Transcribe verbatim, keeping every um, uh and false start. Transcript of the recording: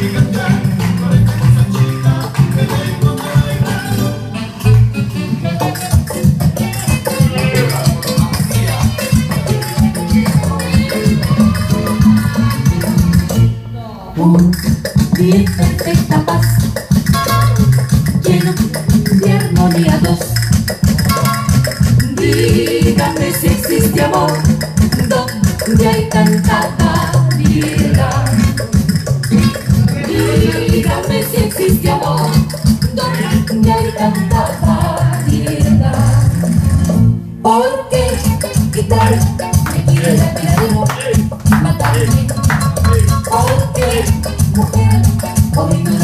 Y perfecta paz, lleno de armonía dos. Dígame si existe amor donde hay tanta variedad. Dígame si existe amor donde hay tanta variedad. Porque quitar me quiere la vida, matarme. Porque mujer, hoy no